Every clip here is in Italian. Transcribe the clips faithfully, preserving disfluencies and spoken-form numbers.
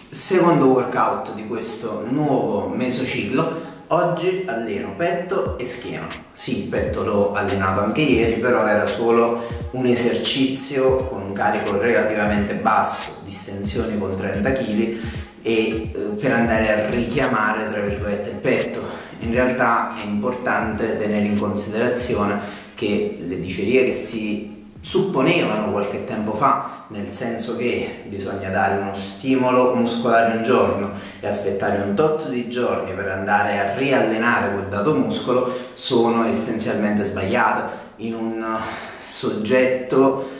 Secondo workout di questo nuovo mesociclo. Oggi alleno petto e schiena. Sì, il petto l'ho allenato anche ieri, però era solo un esercizio con un carico relativamente basso, distensioni con trenta chili, e eh, per andare a richiamare tra virgolette il petto. In realtà è importante tenere in considerazione che le dicerie che si supponevano qualche tempo fa, nel senso che bisogna dare uno stimolo muscolare un giorno e aspettare un tot di giorni per andare a riallenare quel dato muscolo, sono essenzialmente sbagliate. In un soggetto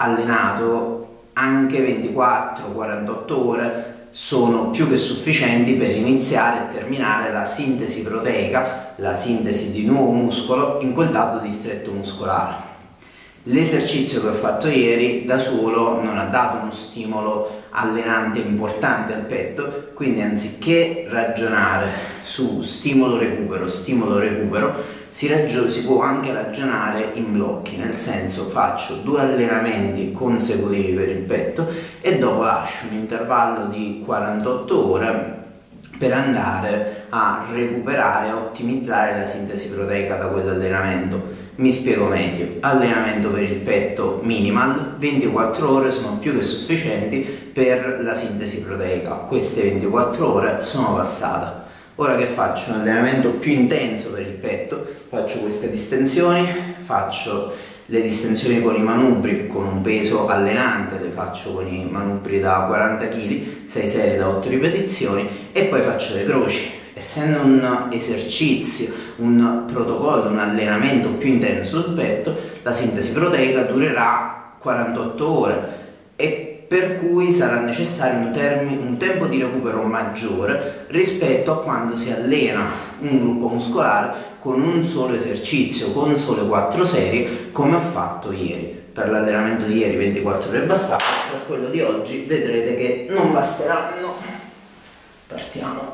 allenato anche ventiquattro quarantotto ore sono più che sufficienti per iniziare e terminare la sintesi proteica, la sintesi di nuovo muscolo in quel dato distretto muscolare. L'esercizio che ho fatto ieri da solo non ha dato uno stimolo allenante importante al petto, quindi anziché ragionare su stimolo recupero, stimolo recupero, si, si può anche ragionare in blocchi, nel senso faccio due allenamenti consecutivi per il petto e dopo lascio un intervallo di quarantotto ore per andare a recuperare e ottimizzare la sintesi proteica da quell'allenamento. Mi spiego meglio: allenamento per il petto minimal, ventiquattro ore sono più che sufficienti per la sintesi proteica. Queste ventiquattro ore sono passate. Ora che faccio? Un allenamento più intenso per il petto, faccio queste distensioni, faccio le distensioni con i manubri con un peso allenante, le faccio con i manubri da quaranta chili, sei serie da otto ripetizioni, e poi faccio le croci. Essendo un esercizio, un protocollo, un allenamento più intenso sul petto, la sintesi proteica durerà quarantotto ore e per cui sarà necessario un, un tempo di recupero maggiore rispetto a quando si allena un gruppo muscolare con un solo esercizio, con sole quattro serie, come ho fatto ieri. Per l'allenamento di ieri ventiquattro ore bastate, per quello di oggi vedrete che non basteranno. Partiamo.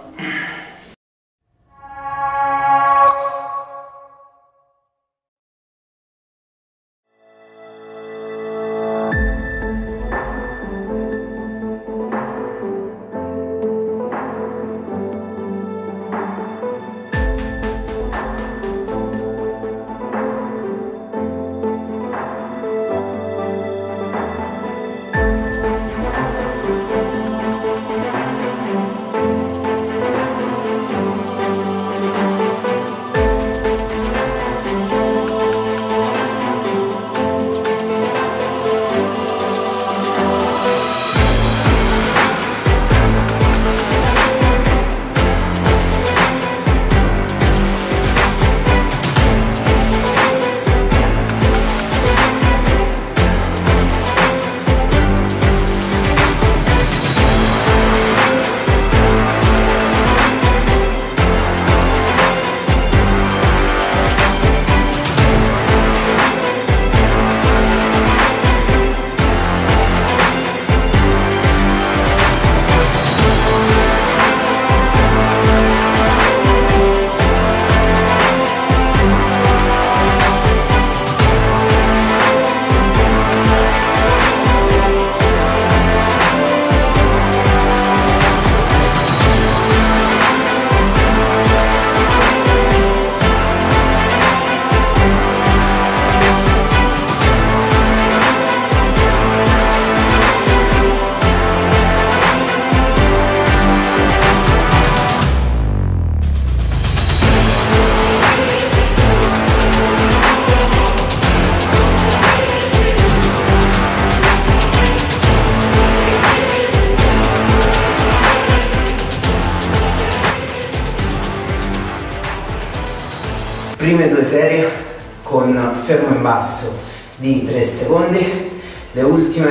Prime due serie con fermo in basso di tre secondi, le ultime,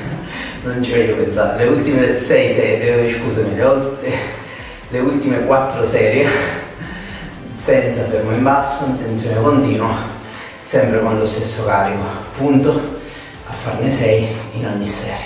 non ci voglio pensare, le ultime sei serie, scusami, le, le ultime quattro serie senza fermo in basso, in tensione continua, sempre con lo stesso carico, punto a farne sei in ogni serie.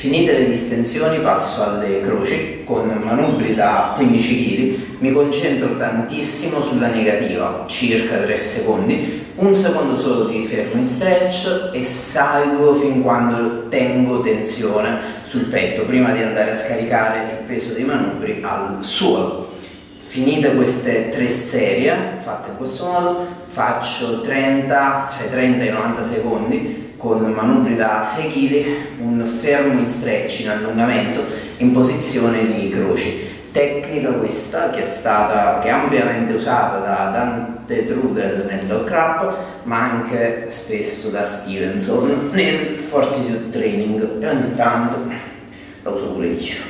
Finite le distensioni passo alle croci con manubri da quindici chili, mi concentro tantissimo sulla negativa, circa tre secondi, un secondo solo di fermo in stretch e salgo fin quando tengo tensione sul petto prima di andare a scaricare il peso dei manubri al suolo. Finite queste tre serie, fatte in questo modo, faccio trenta, tra i trenta e i novanta secondi con manubri da sei chili, un fermo in stretch in allungamento in posizione di croci. Tecnica questa che è stata che è ampiamente usata da Dante Trudel nel dog crap, ma anche spesso da Stevenson nel fortitude training, e ogni tanto la uso pure io.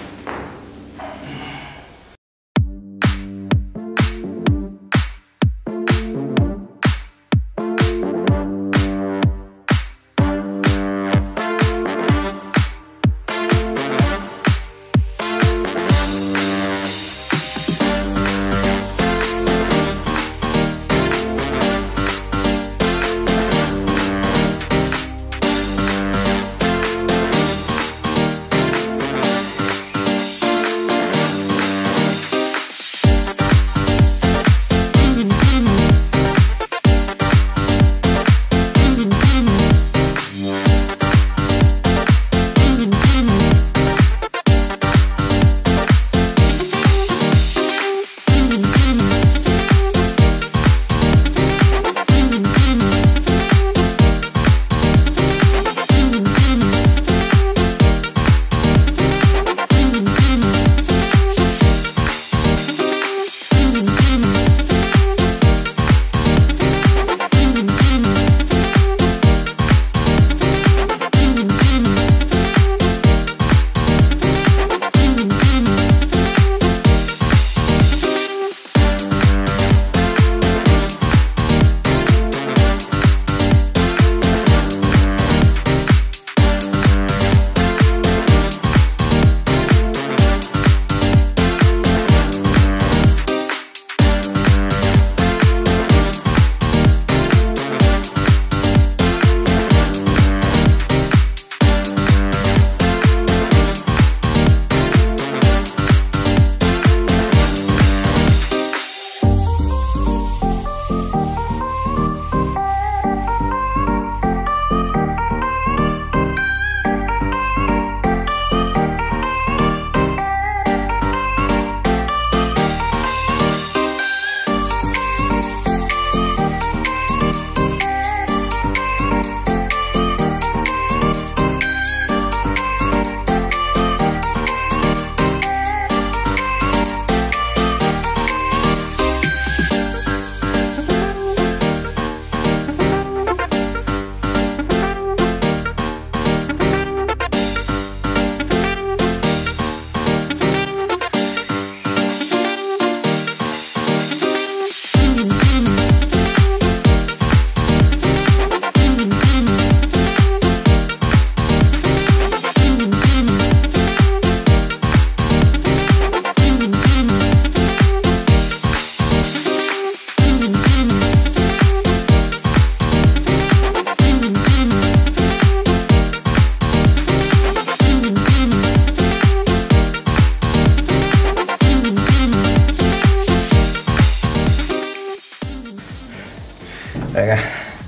Raga,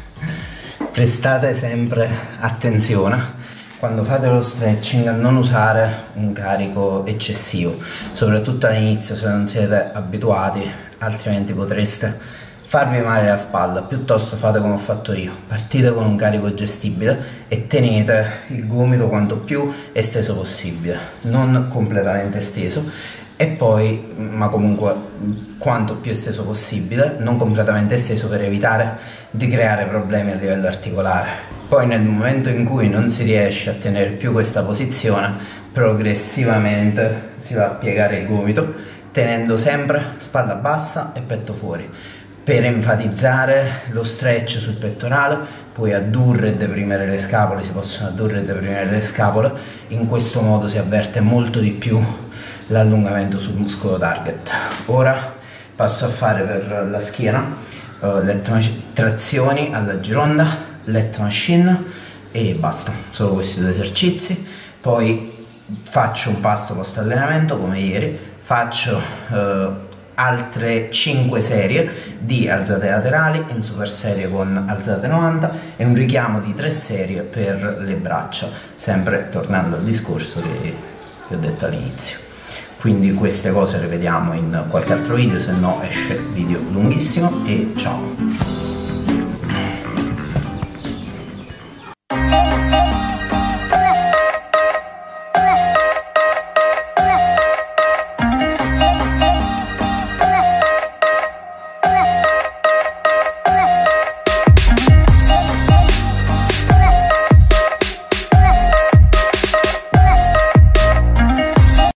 prestate sempre attenzione quando fate lo stretching a non usare un carico eccessivo, soprattutto all'inizio se non siete abituati, altrimenti potreste farvi male alla spalla. Piuttosto fate come ho fatto io, partite con un carico gestibile e tenete il gomito quanto più esteso possibile, non completamente esteso, e poi, ma comunque quanto più esteso possibile, non completamente esteso, per evitare di creare problemi a livello articolare. Poi nel momento in cui non si riesce a tenere più questa posizione, progressivamente si va a piegare il gomito, tenendo sempre spalla bassa e petto fuori. Per enfatizzare lo stretch sul pettorale puoi addurre e deprimere le scapole, si possono addurre e deprimere le scapole, in questo modo si avverte molto di più l'allungamento sul muscolo target. Ora passo a fare per la schiena uh, lat trazioni alla gironda, lat machine e basta, solo questi due esercizi. poi faccio un pasto post allenamento come ieri, faccio eh, altre cinque serie di alzate laterali in super serie con alzate novanta e un richiamo di tre serie per le braccia, sempre tornando al discorso che vi ho detto all'inizio. Quindi queste cose le vediamo in qualche altro video, se no esce video lunghissimo, e ciao!